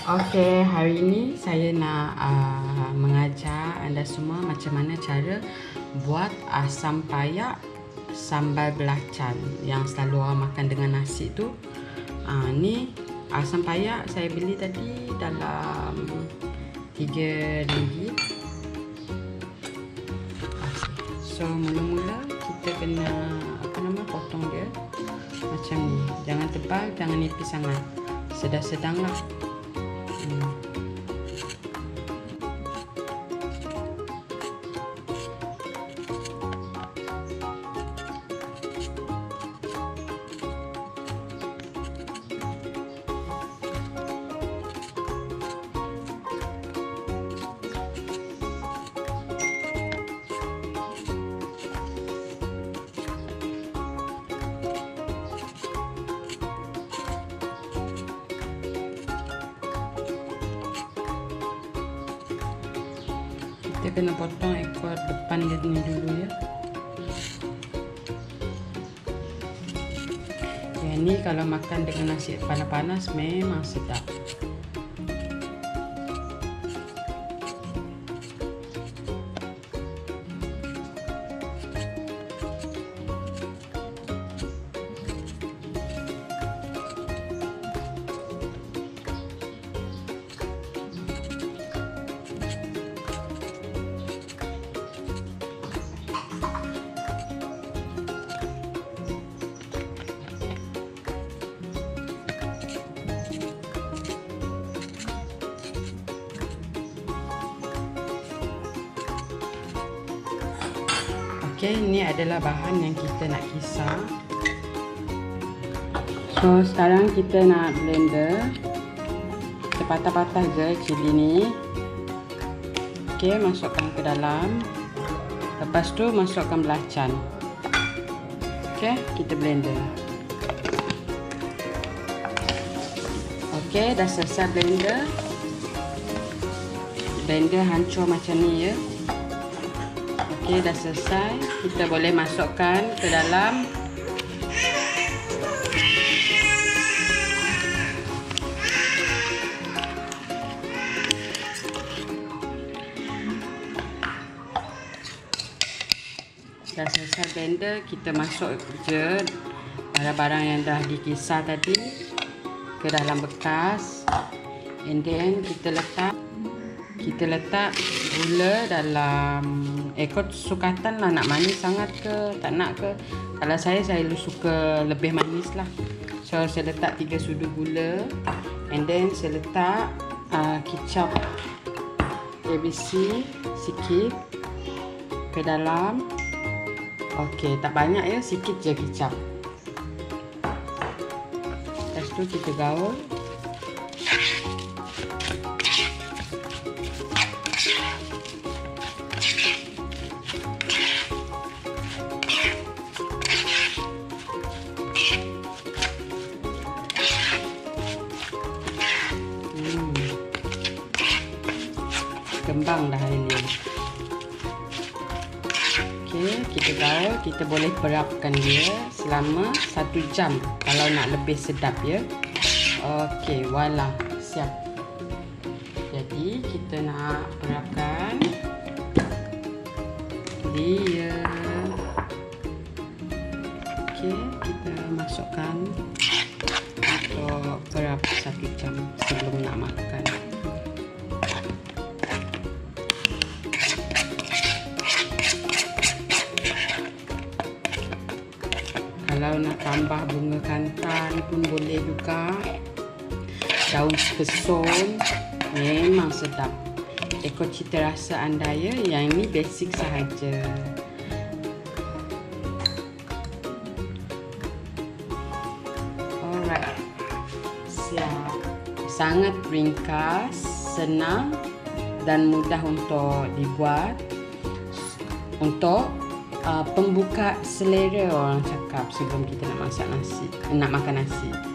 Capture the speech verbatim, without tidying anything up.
Okey, hari ini saya nak uh, mengajar anda semua macam mana cara buat asam payak sambal belacan yang selalu orang makan dengan nasi tu. Uh, ni asam payak saya beli tadi dalam tiga ringgit. So mula-mula kita kena apa nama potong dia macam ni. Jangan tebal, jangan nipis sangat. Sedang-sedang lah. Hmm. Kita kena potong ekor depan dia ni dulu ya. Yang ni kalau makan dengan nasi panas-panas memang sedap. Okey, ini adalah bahan yang kita nak kisar. So, sekarang kita nak blender. Kita patah-patah je cili ni. Okey, masukkan ke dalam. Lepas tu masukkan belacan. Okey, kita blender. Okey, dah selesai blender. Blender hancur macam ni ya. Okey, dah selesai. Kita boleh masukkan ke dalam dah selesai blender. Kita masuk je barang-barang yang dah dikisar tadi ke dalam bekas, and then kita letak kita letak gula dalam ekor sukatan lah, nak manis sangat ke tak nak ke. Kalau saya saya suka lebih manis lah. So saya letak tiga sudu gula, and then saya letak uh, kicap A B C sikit ke dalam. Okey, tak banyak ya, sikit je kicap. Lepas tu kita gaul. Kembang dah hari ni. Okey, kita gaul, kita boleh perapkan dia selama satu jam kalau nak lebih sedap ya. Okey, voila, siap. Jadi kita nak perapkan dia. Okey, kita masukkan untuk perap satu jam sebelum nak makan. Kalau nak tambah bunga kantan pun boleh juga. Daun kesum memang sedap. Ikut cita rasa anda ya. Yang ini basic sahaja. Alright, siap. Sangat ringkas, senang dan mudah untuk dibuat. Untuk Uh, pembuka selera orang cakap sebelum kita nak masak nasi, nak makan nasi.